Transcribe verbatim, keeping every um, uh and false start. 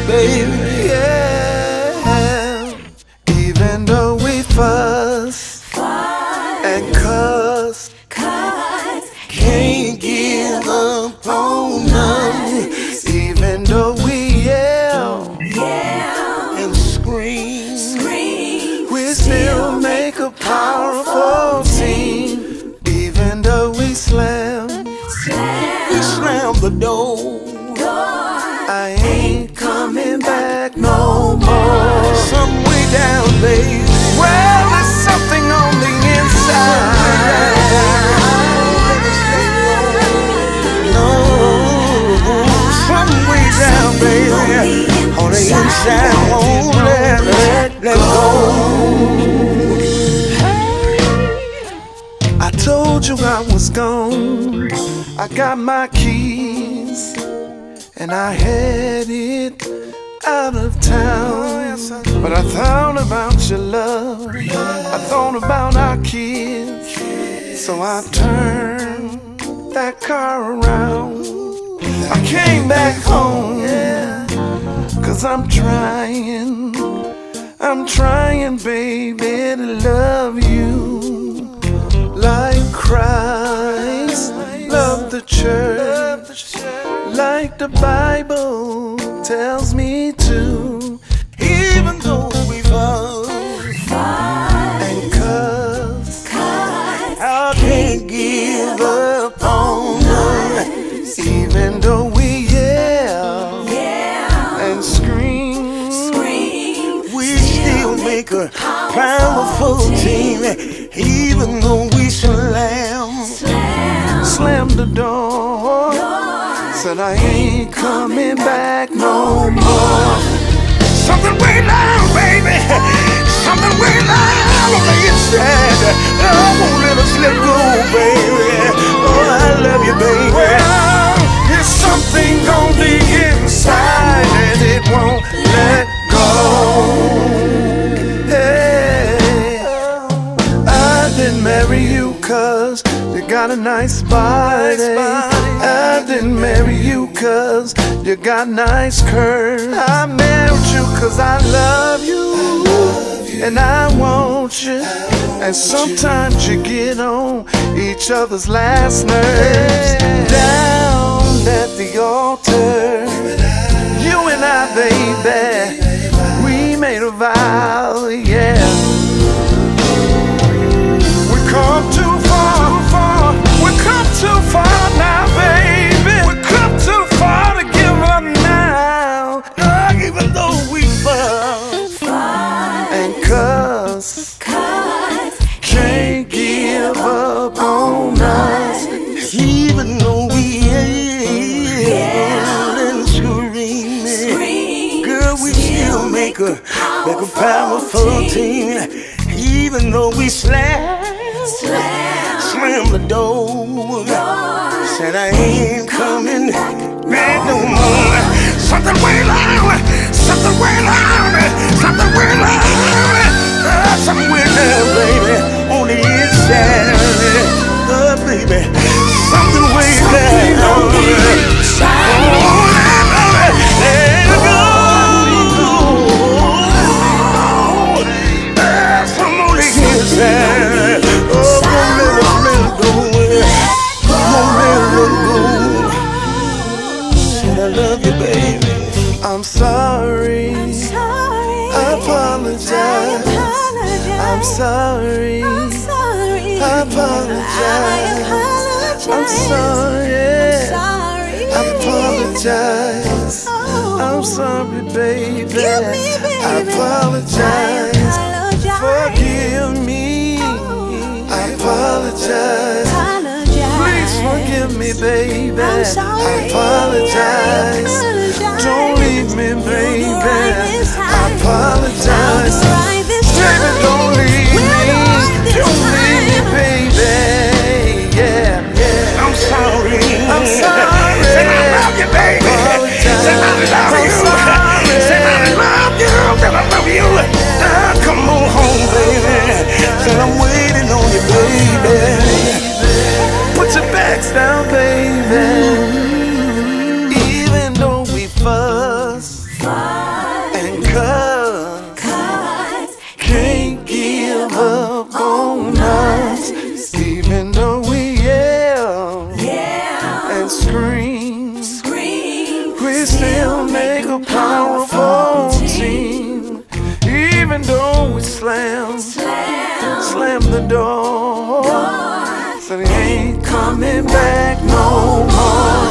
baby. Yeah. Even though we fuss, Fuss and cuss, cuss, can't give up on us. Even though we yell, yell, and scream, scream, we still make a powerful team. Even though we slam, slam, we slam the door, door, I ain't coming back no more. Some way down, baby. Well, there's something on the inside. No, some way down, baby. On the inside, I won't let, let, let go. I told you I was gone. I got my keys and I headed out of town. But I thought about your love, I thought about our kids. So I turned that car around. I came back home, cause I'm trying, I'm trying, baby, to love you like Christ loved the church, like the Bible tells me to. Even though we fall and cuss, I can't give up on us. Even though we yell and scream, we still make a powerful team. Even though we slam, slam the door, said I ain't coming back no more. Something way loud, baby. Something way loud on the inside. I won't let us let go, baby. Oh, I love you, baby. Well, there's something on the inside and it won't let go. Hey, I didn't marry you cause you got a nice body. I didn't marry you cause you got nice curves. I married you cause I love you, and I want you. And sometimes you get on each other's last nerves. Down at the altar, you and I, baby, we made a vow, yeah. We come too far, far, we come too far now, baby. We come too far to give up now. Oh, even though we fuss and cuss, can't give up on us. Even though we yell and scream, girl, we still make a, make a powerful team. Even though we slam, slam, slam the door, said I ain't coming back no more. Something way loud, something way loud, something way loud, uh, something way loud, baby, on the inside, uh, baby, something way loud, on the inside, oh, let it go, uh, something on the inside, oh, don't let it, let it go, don't let it go. Said I love you, baby. I'm sorry, I'm sorry, I apologize, I apologize. I'm sorry, I'm sorry, I apologize, I apologize. I'm sorry, I'm sorry, I apologize, oh. I'm sorry, baby, Forgive me, baby. I apologize, I apologize. forgive me, I apologize, Apologize. please forgive me, baby, I'm sorry, I apologize, I apologize. don't leave me, baby, You'll do right this time. I apologize, I'll do right this baby, time. don't leave We'll me, do right this don't leave me, time. baby, yeah, yeah, I'm sorry, I'm sorry, said I love you, baby, said I love you, said I love you, said I love you, uh, come on home, baby, said I'm waiting on you, baby, put your bags down, baby. we still make a powerful team. Even though we slam, slam the door, so they ain't coming back no more.